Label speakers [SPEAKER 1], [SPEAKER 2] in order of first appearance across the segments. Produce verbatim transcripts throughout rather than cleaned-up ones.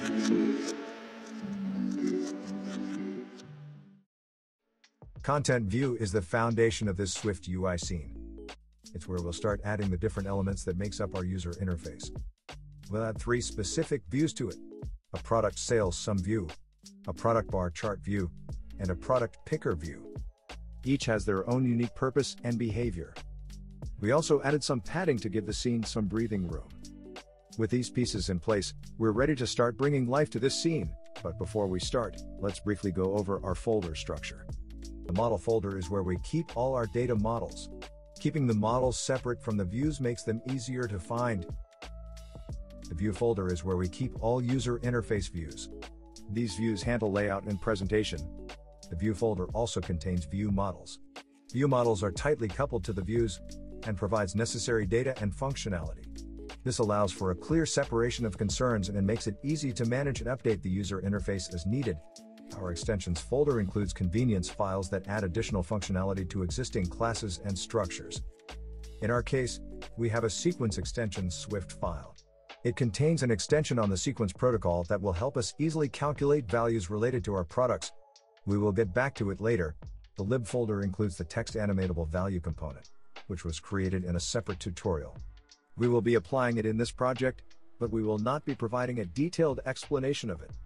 [SPEAKER 1] Content view is the foundation of this SwiftUI scene. It's where we'll start adding the different elements that makes up our user interface. We'll add three specific views to it: a product sales sum view, a product bar chart view, and a product picker view. Each has their own unique purpose and behavior. We also added some padding to give the scene some breathing room. With these pieces in place, we're ready to start bringing life to this scene. But before we start, let's briefly go over our folder structure. The model folder is where we keep all our data models. Keeping the models separate from the views makes them easier to find. The view folder is where we keep all user interface views. These views handle layout and presentation. The view folder also contains view models. View models are tightly coupled to the views and provides necessary data and functionality. This allows for a clear separation of concerns and makes it easy to manage and update the user interface as needed. Our extensions folder includes convenience files that add additional functionality to existing classes and structures. In our case, we have a sequence extension Swift file. It contains an extension on the sequence protocol that will help us easily calculate values related to our products. We will get back to it later. The lib folder includes the text animatable value component, which was created in a separate tutorial. We will be applying it in this project, but we will not be providing a detailed explanation of it.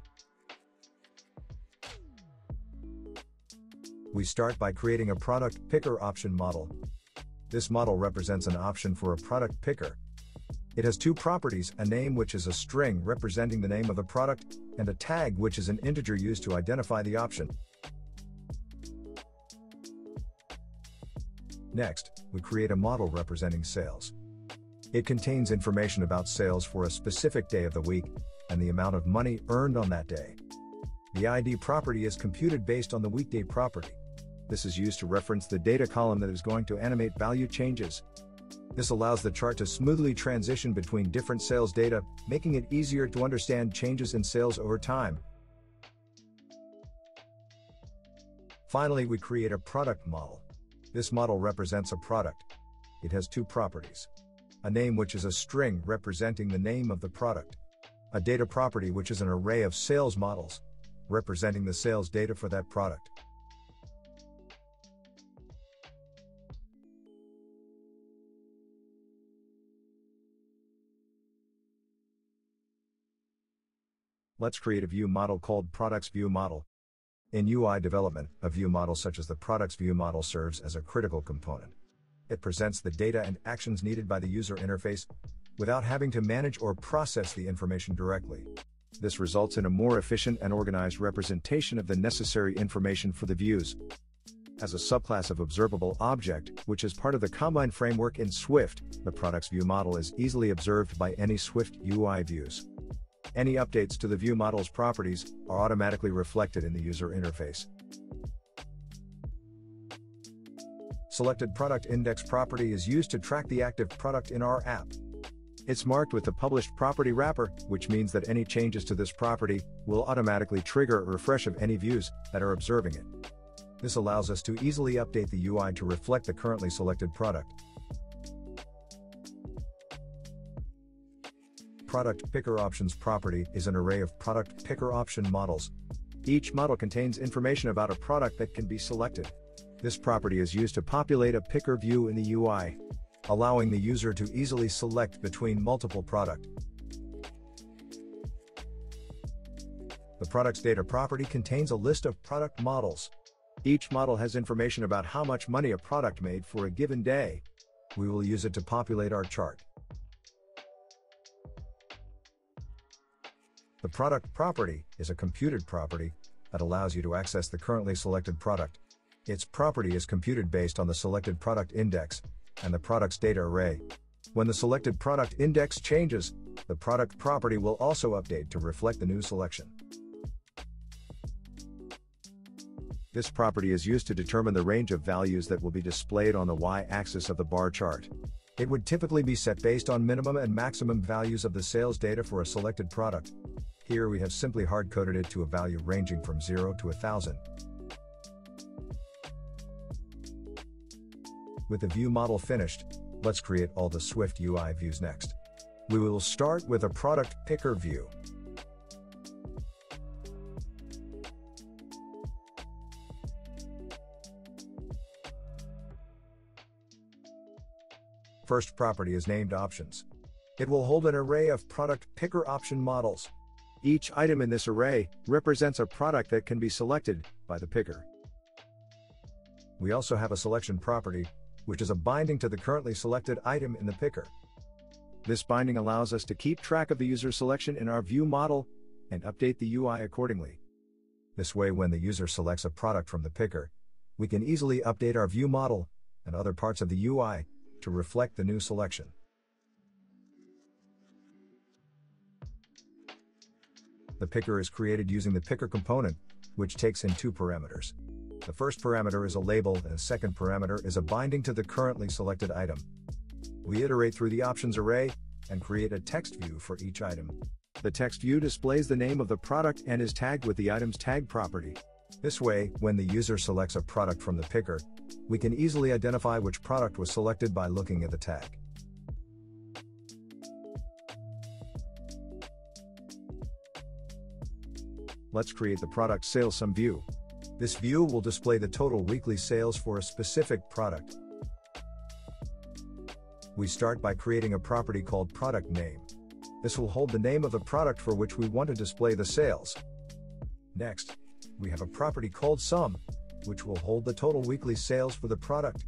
[SPEAKER 1] We start by creating a product picker option model. This model represents an option for a product picker. It has two properties: a name, which is a string representing the name of the product, and a tag, which is an integer used to identify the option. Next, we create a model representing sales. It contains information about sales for a specific day of the week, and the amount of money earned on that day. The I D property is computed based on the weekday property. This is used to reference the data column that is going to animate value changes. This allows the chart to smoothly transition between different sales data, making it easier to understand changes in sales over time. Finally, we create a product model. This model represents a product. It has two properties: a name, which is a string representing the name of the product; a data property, which is an array of sales models representing the sales data for that product. Let's create a view model called Products View Model. In U I development, a view model such as the Products View Model serves as a critical component. It presents the data and actions needed by the user interface without having to manage or process the information directly. This results in a more efficient and organized representation of the necessary information for the views. As a subclass of observable object, which is part of the Combine framework in Swift, the Products View Model is easily observed by any SwiftUI views. Any updates to the view model's properties are automatically reflected in the user interface. Selected Product Index property is used to track the active product in our app. It's marked with the published property wrapper, which means that any changes to this property will automatically trigger a refresh of any views that are observing it. This allows us to easily update the U I to reflect the currently selected product. Product Picker Options property is an array of product picker option models. Each model contains information about a product that can be selected. This property is used to populate a picker view in the U I, allowing the user to easily select between multiple products. The Products Data property contains a list of product models. Each model has information about how much money a product made for a given day. We will use it to populate our chart. The Product property is a computed property that allows you to access the currently selected product. Its property is computed based on the selected product index and the product's data array. When the selected product index changes, the product property will also update to reflect the new selection. This property is used to determine the range of values that will be displayed on the y-axis of the bar chart. It would typically be set based on minimum and maximum values of the sales data for a selected product. Here we have simply hard-coded it to a value ranging from zero to one thousand. With the view model finished, let's create all the SwiftUI views next. We will start with a product picker view. First property is named Options. It will hold an array of product picker option models. Each item in this array represents a product that can be selected by the picker. We also have a selection property, which is a binding to the currently selected item in the picker. This binding allows us to keep track of the user selection in our view model and update the U I accordingly. This way, when the user selects a product from the picker, we can easily update our view model and other parts of the U I to reflect the new selection. The picker is created using the picker component, which takes in two parameters. The first parameter is a label and the second parameter is a binding to the currently selected item. We iterate through the options array and create a text view for each item. The text view displays the name of the product and is tagged with the item's tag property. This way, when the user selects a product from the picker, we can easily identify which product was selected by looking at the tag. Let's create the product sales sum view. This view will display the total weekly sales for a specific product. We start by creating a property called product name. This will hold the name of the product for which we want to display the sales. Next, we have a property called sum, which will hold the total weekly sales for the product.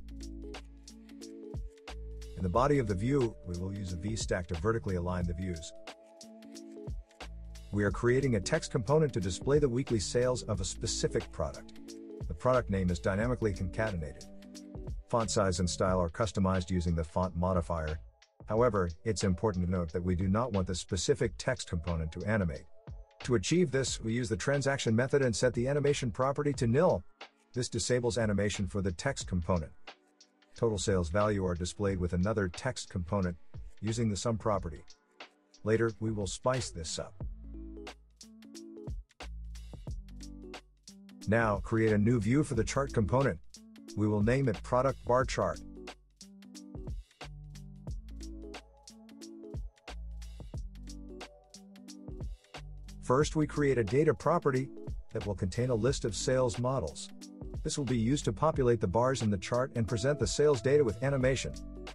[SPEAKER 1] In the body of the view, we will use a V-stack to vertically align the views. We are creating a text component to display the weekly sales of a specific product. The product name is dynamically concatenated. Font size and style are customized using the font modifier. However, it's important to note that we do not want the specific text component to animate. To achieve this, we use the transaction method and set the animation property to nil. This disables animation for the text component. Total sales value are displayed with another text component using the sum property. Later, we will spice this up. Now, create a new view for the chart component. We will name it Product Bar Chart. First, we create a data property that will contain a list of sales models. This will be used to populate the bars in the chart and present the sales data with animation.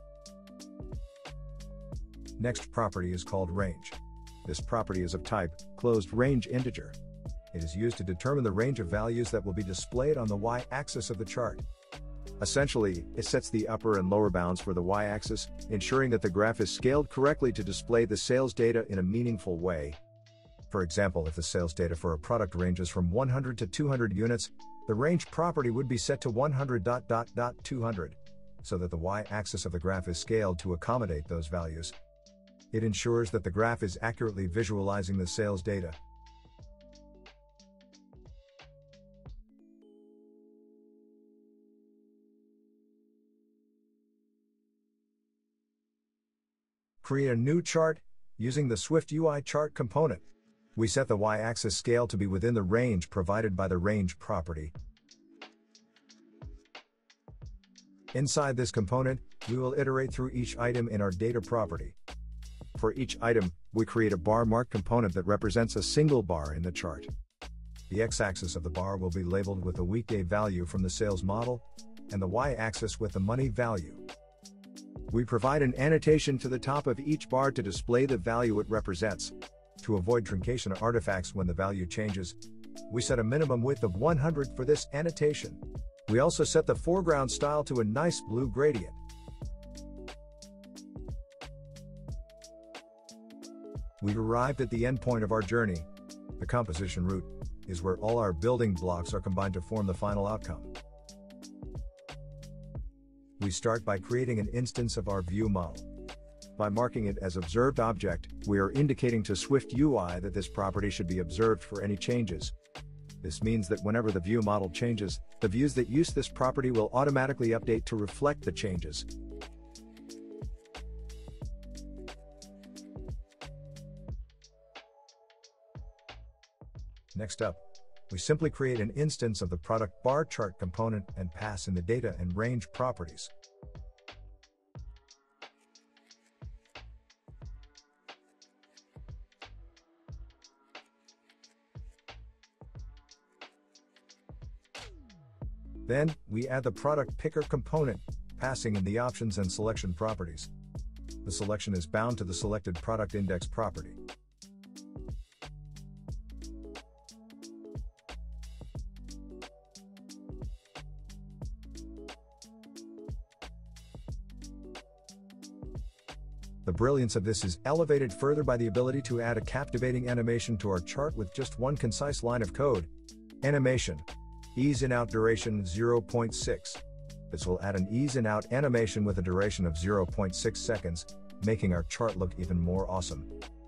[SPEAKER 1] Next property is called range. This property is of type closed range integer. It is used to determine the range of values that will be displayed on the y-axis of the chart. Essentially, it sets the upper and lower bounds for the y-axis, ensuring that the graph is scaled correctly to display the sales data in a meaningful way. For example, if the sales data for a product ranges from one hundred to two hundred units, the range property would be set to one hundred to two hundred, so that the y-axis of the graph is scaled to accommodate those values. It ensures that the graph is accurately visualizing the sales data. Create a new chart using the SwiftUI chart component. We set the y-axis scale to be within the range provided by the range property. Inside this component, we will iterate through each item in our data property. For each item, we create a bar mark component that represents a single bar in the chart. The x-axis of the bar will be labeled with the weekday value from the sales model, and the y-axis with the money value. We provide an annotation to the top of each bar to display the value it represents. To avoid truncation artifacts when the value changes, we set a minimum width of one hundred for this annotation. We also set the foreground style to a nice blue gradient. We've arrived at the end point of our journey. The composition root is where all our building blocks are combined to form the final outcome. We start by creating an instance of our view model. By marking it as observed object, we are indicating to SwiftUI that this property should be observed for any changes. This means that whenever the view model changes, the views that use this property will automatically update to reflect the changes. Next up, we simply create an instance of the product bar chart component and pass in the data and range properties. Then, we add the product picker component, passing in the options and selection properties. The selection is bound to the selected product index property. The brilliance of this is elevated further by the ability to add a captivating animation to our chart with just one concise line of code. Animation. Ease in out duration zero point six. This will add an ease in out animation with a duration of zero point six seconds, making our chart look even more awesome.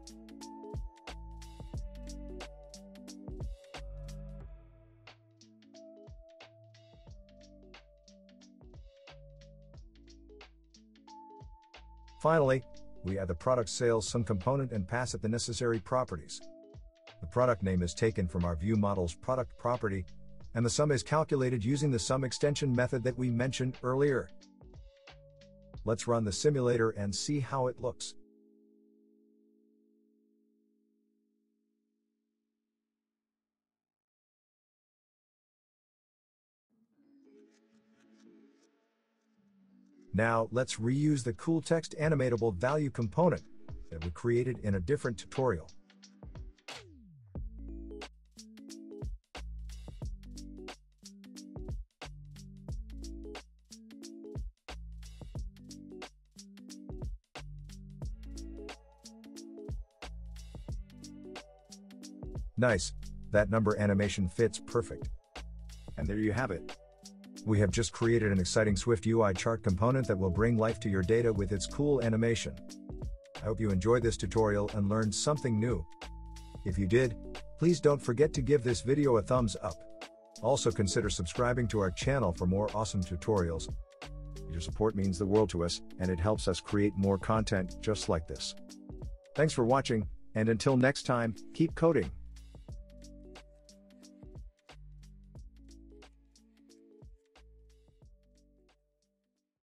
[SPEAKER 1] Finally, we add the product sales sum component and pass it the necessary properties. The product name is taken from our view model's product property, and the sum is calculated using the sum extension method that we mentioned earlier. Let's run the simulator and see how it looks. Now, let's reuse the cool text animatable value component that we created in a different tutorial. Nice, that number animation fits perfect. And there you have it. We have just created an exciting SwiftUI chart component that will bring life to your data with its cool animation. I hope you enjoyed this tutorial and learned something new. If you did, please don't forget to give this video a thumbs up. Also consider subscribing to our channel for more awesome tutorials. Your support means the world to us, and it helps us create more content just like this. Thanks for watching, and until next time, keep coding.